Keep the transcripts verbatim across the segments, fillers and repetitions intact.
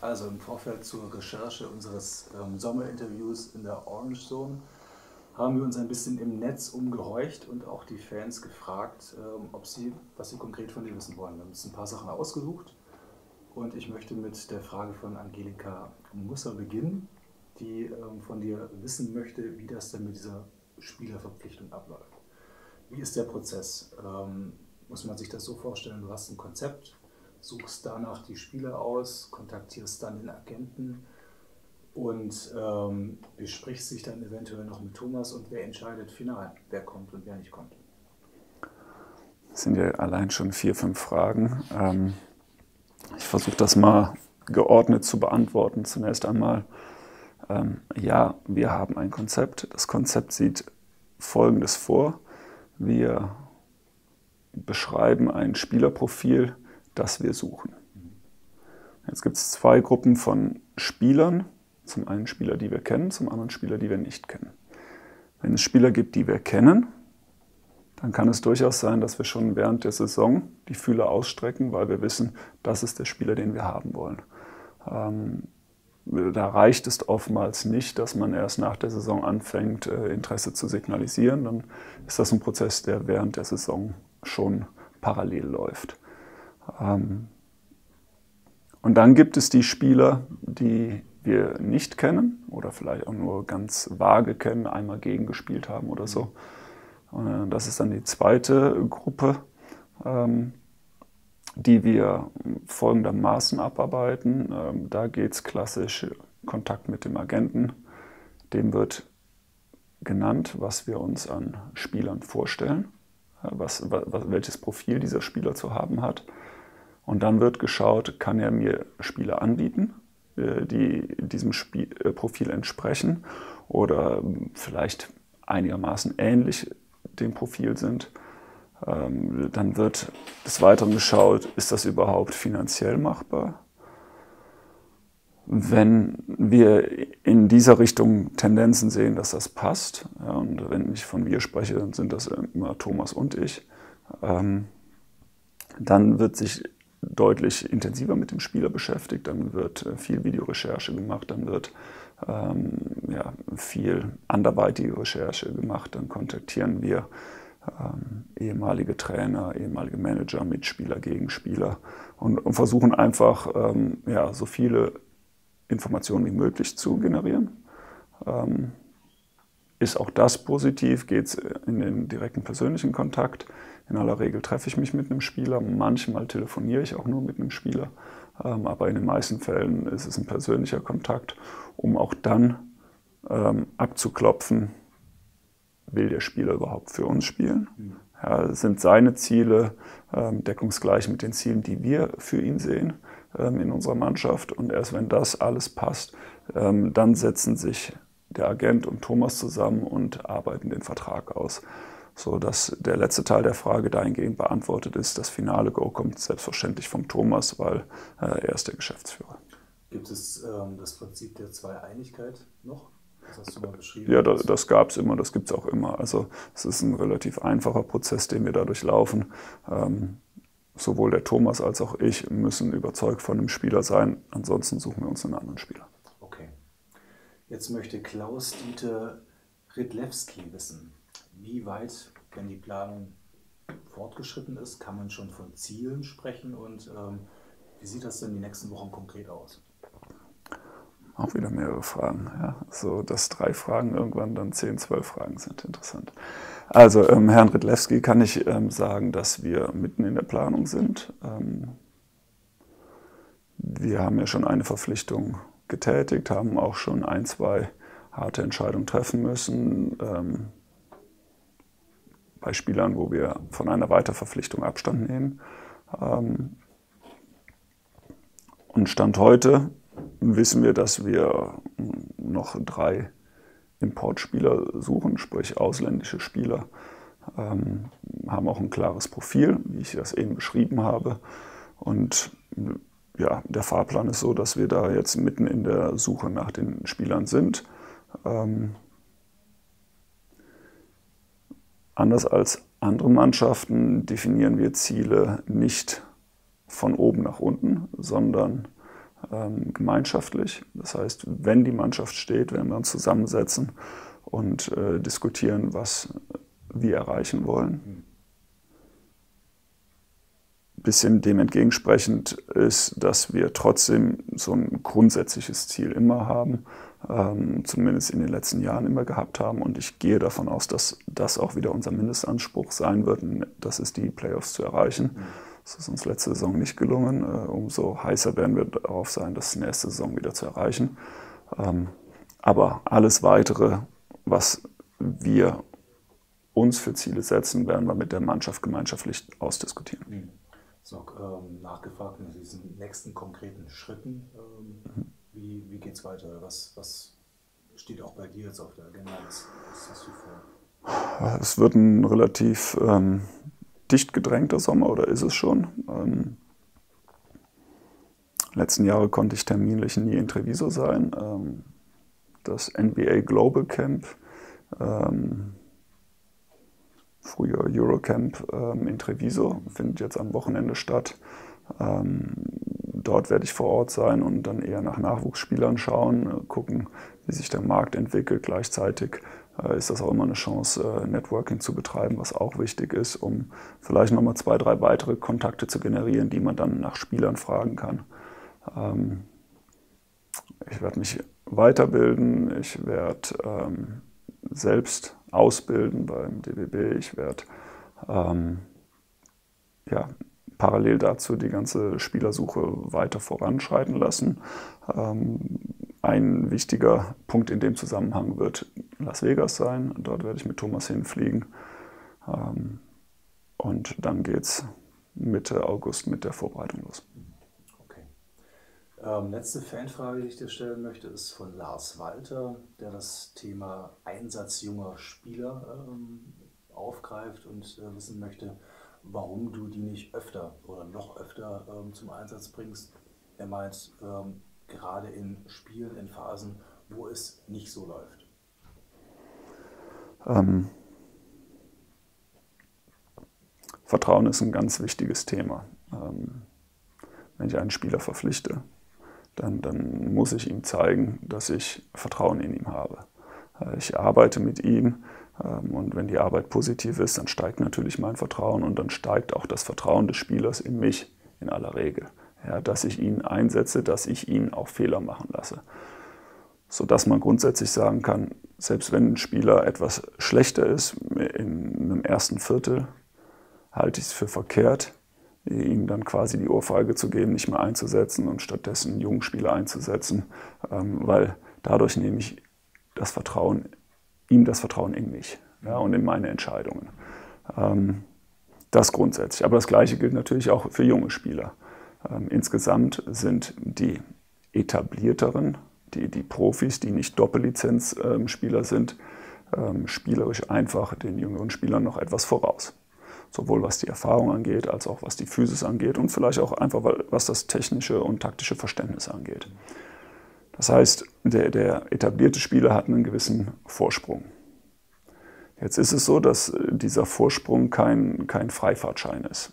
Also im Vorfeld zur Recherche unseres ähm, Sommerinterviews in der Orange Zone haben wir uns ein bisschen im Netz umgehorcht und auch die Fans gefragt, ähm, ob sie, was sie konkret von dir wissen wollen. Wir haben uns ein paar Sachen ausgesucht und ich möchte mit der Frage von Angelika Musser beginnen, die ähm, von dir wissen möchte, wie das denn mit dieser Spielerverpflichtung abläuft. Wie ist der Prozess? Ähm, muss man sich das so vorstellen, du hast ein Konzept, suchst danach die Spieler aus, kontaktierst dann den Agenten und ähm, besprichst sich dann eventuell noch mit Thomas und wer entscheidet final, wer kommt und wer nicht kommt. Das sind ja allein schon vier, fünf Fragen. Ähm, ich versuche das mal geordnet zu beantworten. Zunächst einmal, ähm, ja, wir haben ein Konzept. Das Konzept sieht Folgendes vor. Wir beschreiben ein Spielerprofil, das wir suchen. Jetzt gibt es zwei Gruppen von Spielern. Zum einen Spieler, die wir kennen, zum anderen Spieler, die wir nicht kennen. Wenn es Spieler gibt, die wir kennen, dann kann es durchaus sein, dass wir schon während der Saison die Fühler ausstrecken, weil wir wissen, das ist der Spieler, den wir haben wollen. Ähm, da reicht es oftmals nicht, dass man erst nach der Saison anfängt, äh, Interesse zu signalisieren. Dann ist das ein Prozess, der während der Saison schon parallel läuft. Ähm, und dann gibt es die Spieler, die wir nicht kennen oder vielleicht auch nur ganz vage kennen, einmal gegengespielt haben oder so. Das ist dann die zweite Gruppe, die wir folgendermaßen abarbeiten. Da geht es klassisch Kontakt mit dem Agenten. Dem wird genannt, was wir uns an Spielern vorstellen, was, was, welches Profil dieser Spieler zu haben hat. Und dann wird geschaut, kann er mir Spieler anbieten, die diesem Spiel, Profil entsprechen oder vielleicht einigermaßen ähnlich dem Profil sind. Dann wird des Weiteren geschaut, ist das überhaupt finanziell machbar? Wenn wir in dieser Richtung Tendenzen sehen, dass das passt, ja, und wenn ich von wir spreche, dann sind das immer Thomas und ich, ähm, dann wird sich deutlich intensiver mit dem Spieler beschäftigt, dann wird viel Videorecherche gemacht, dann wird ähm, ja, viel anderweitige Recherche gemacht, dann kontaktieren wir ähm, ehemalige Trainer, ehemalige Manager, Mitspieler, Gegenspieler und, und versuchen einfach ähm, ja, so viele Informationen wie möglich zu generieren. Ähm, ist auch das positiv, geht es in den direkten persönlichen Kontakt. In aller Regel treffe ich mich mit einem Spieler, manchmal telefoniere ich auch nur mit einem Spieler, ähm, aber in den meisten Fällen ist es ein persönlicher Kontakt, um auch dann ähm, abzuklopfen, will der Spieler überhaupt für uns spielen? Mhm. Ja, sind seine Ziele ähm, deckungsgleich mit den Zielen, die wir für ihn sehen ähm, in unserer Mannschaft? Und erst wenn das alles passt, ähm, dann setzen sich der Agent und Thomas zusammen und arbeiten den Vertrag aus, sodass der letzte Teil der Frage dahingehend beantwortet ist. Das finale Go kommt selbstverständlich vom Thomas, weil äh, er ist der Geschäftsführer. Gibt es ähm, das Prinzip der Zweieinigkeit noch? Das hast du mal beschrieben. Ja, das, das gab es immer, das gibt es auch immer. Also es ist ein relativ einfacher Prozess, den wir dadurch laufen. Ähm, sowohl der Thomas als auch ich müssen überzeugt von dem Spieler sein, ansonsten suchen wir uns einen anderen Spieler. Okay. Jetzt möchte Klaus-Dieter Rydlewski wissen, wie weit, wenn die Planung fortgeschritten ist, kann man schon von Zielen sprechen und ähm, wie sieht das denn die nächsten Wochen konkret aus? Auch wieder mehrere Fragen. Ja. So, dass drei Fragen irgendwann dann zehn, zwölf Fragen sind. Interessant. Also, ähm, Herrn Rydlewski kann ich ähm, sagen, dass wir mitten in der Planung sind. Ähm, wir haben ja schon eine Verpflichtung getätigt, haben auch schon ein, zwei harte Entscheidungen treffen müssen. Ähm, bei Spielern, wo wir von einer Weiterverpflichtung Abstand nehmen. Ähm, und Stand heute wissen wir, dass wir noch drei Importspieler suchen, sprich ausländische Spieler, ähm, haben auch ein klares Profil, wie ich das eben beschrieben habe. Und ja, der Fahrplan ist so, dass wir da jetzt mitten in der Suche nach den Spielern sind. Ähm, anders als andere Mannschaften definieren wir Ziele nicht von oben nach unten, sondern ähm, gemeinschaftlich. Das heißt, wenn die Mannschaft steht, werden wir uns zusammensetzen und äh, diskutieren, was wir erreichen wollen. Ein bisschen dem entgegensprechend ist, dass wir trotzdem so ein grundsätzliches Ziel immer haben, ähm, zumindest in den letzten Jahren immer gehabt haben. Und ich gehe davon aus, dass das auch wieder unser Mindestanspruch sein wird, das ist die Playoffs zu erreichen. Das ist uns letzte Saison nicht gelungen. Äh, umso heißer werden wir darauf sein, das nächste Saison wieder zu erreichen. Ähm, aber alles Weitere, was wir uns für Ziele setzen, werden wir mit der Mannschaft gemeinschaftlich ausdiskutieren. Mhm. So, ähm, nachgefragt nach diesen nächsten konkreten Schritten. Ähm, mhm. Wie wie geht es weiter? Was, was steht auch bei dir jetzt auf der Agenda? Was, was hast du vor? Es wird ein relativ ähm, dicht gedrängter Sommer, oder ist es schon? Ähm, letzten Jahre konnte ich terminlich nie in Treviso sein. Ähm, das N B A Global Camp, ähm, früher Eurocamp ähm, in Treviso, findet jetzt am Wochenende statt. Ähm, dort werde ich vor Ort sein und dann eher nach Nachwuchsspielern schauen, äh, gucken, wie sich der Markt entwickelt. Gleichzeitig äh, ist das auch immer eine Chance, äh, Networking zu betreiben, was auch wichtig ist, um vielleicht nochmal zwei, drei weitere Kontakte zu generieren, die man dann nach Spielern fragen kann. Ähm, ich werde mich weiterbilden, ich werde ähm, selbst ausbilden beim D B B. Ich werde ähm, ja, parallel dazu die ganze Spielersuche weiter voranschreiten lassen. Ähm, ein wichtiger Punkt in dem Zusammenhang wird Las Vegas sein. Dort werde ich mit Thomas hinfliegen. Ähm, und dann geht es Mitte August mit der Vorbereitung los. Ähm, letzte Fanfrage, die ich dir stellen möchte, ist von Lars Walter, der das Thema Einsatz junger Spieler ähm, aufgreift und äh, wissen möchte, warum du die nicht öfter oder noch öfter ähm, zum Einsatz bringst. Er meint, ähm, gerade in Spielen, in Phasen, wo es nicht so läuft. Ähm, Vertrauen ist ein ganz wichtiges Thema. Ähm, wenn ich einen Spieler verpflichte, Dann, dann muss ich ihm zeigen, dass ich Vertrauen in ihm habe. Ich arbeite mit ihm und wenn die Arbeit positiv ist, dann steigt natürlich mein Vertrauen und dann steigt auch das Vertrauen des Spielers in mich in aller Regel. Ja, dass ich ihn einsetze, dass ich ihn auch Fehler machen lasse. Sodass man grundsätzlich sagen kann, selbst wenn ein Spieler etwas schlechter ist in einem ersten Viertel, halte ich es für verkehrt, ihm dann quasi die Ohrfeige zu geben, nicht mehr einzusetzen und stattdessen einen jungen Spieler einzusetzen, ähm, weil dadurch nehme ich das Vertrauen, ihm das Vertrauen in mich, ja, und in meine Entscheidungen. Ähm, das grundsätzlich. Aber das Gleiche gilt natürlich auch für junge Spieler. Ähm, insgesamt sind die etablierteren, die, die Profis, die nicht Doppellizenzspieler ähm, sind, ähm, spielerisch einfach den jüngeren Spielern noch etwas voraus. Sowohl was die Erfahrung angeht, als auch was die Physis angeht und vielleicht auch einfach, was das technische und taktische Verständnis angeht. Das heißt, der, der etablierte Spieler hat einen gewissen Vorsprung. Jetzt ist es so, dass dieser Vorsprung kein, kein Freifahrtschein ist.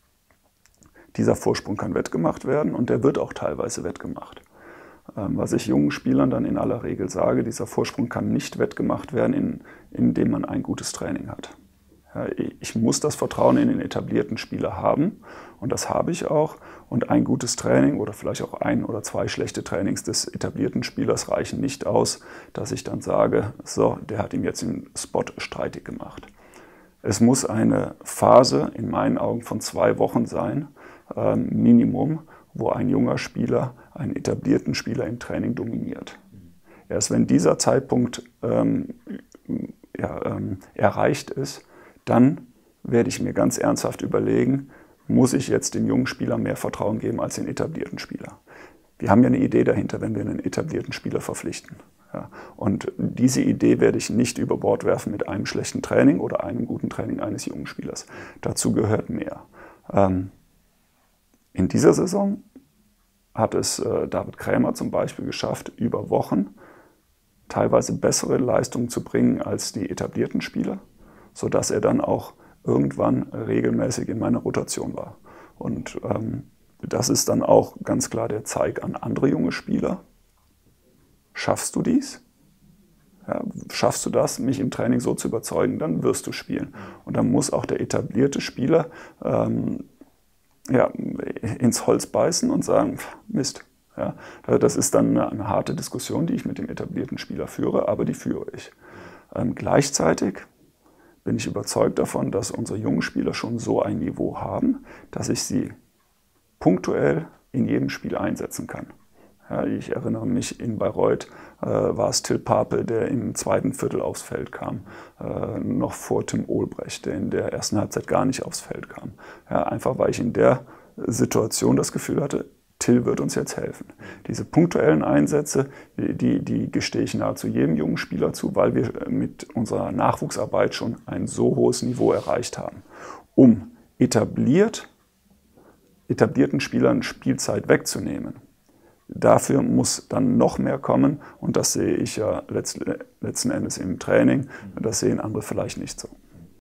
Dieser Vorsprung kann wettgemacht werden und der wird auch teilweise wettgemacht. Was ich jungen Spielern dann in aller Regel sage, dieser Vorsprung kann nicht wettgemacht werden, in, indem man ein gutes Training hat. Ich muss das Vertrauen in den etablierten Spieler haben und das habe ich auch. Und ein gutes Training oder vielleicht auch ein oder zwei schlechte Trainings des etablierten Spielers reichen nicht aus, dass ich dann sage, so, der hat ihm jetzt den Spot streitig gemacht. Es muss eine Phase in meinen Augen von zwei Wochen sein, äh, Minimum, wo ein junger Spieler einen etablierten Spieler im Training dominiert. Erst wenn dieser Zeitpunkt ähm, ja, ähm, erreicht ist, dann werde ich mir ganz ernsthaft überlegen, muss ich jetzt dem jungen Spieler mehr Vertrauen geben als den etablierten Spieler. Wir haben ja eine Idee dahinter, wenn wir einen etablierten Spieler verpflichten. Ja, und diese Idee werde ich nicht über Bord werfen mit einem schlechten Training oder einem guten Training eines jungen Spielers. Dazu gehört mehr. Ähm, in dieser Saison hat es äh, David Krämer zum Beispiel geschafft, über Wochen teilweise bessere Leistungen zu bringen als die etablierten Spieler, sodass er dann auch irgendwann regelmäßig in meiner Rotation war. Und ähm, das ist dann auch ganz klar der Zeig an andere junge Spieler. Schaffst du dies? Ja, schaffst du das, mich im Training so zu überzeugen, dann wirst du spielen. Und dann muss auch der etablierte Spieler ähm, ja, ins Holz beißen und sagen, Mist. Ja, das ist dann eine, eine harte Diskussion, die ich mit dem etablierten Spieler führe, aber die führe ich. Ähm, gleichzeitig bin ich überzeugt davon, dass unsere jungen Spieler schon so ein Niveau haben, dass ich sie punktuell in jedem Spiel einsetzen kann. Ja, ich erinnere mich, in Bayreuth äh, war es Till Pape, der im zweiten Viertel aufs Feld kam, äh, noch vor Tim Olbrecht, der in der ersten Halbzeit gar nicht aufs Feld kam. Ja, einfach weil ich in der Situation das Gefühl hatte, Till wird uns jetzt helfen. Diese punktuellen Einsätze, die, die gestehe ich nahezu jedem jungen Spieler zu, weil wir mit unserer Nachwuchsarbeit schon ein so hohes Niveau erreicht haben, um etabliert, etablierten Spielern Spielzeit wegzunehmen. Dafür muss dann noch mehr kommen und das sehe ich ja letzten Endes im Training, das sehen andere vielleicht nicht so.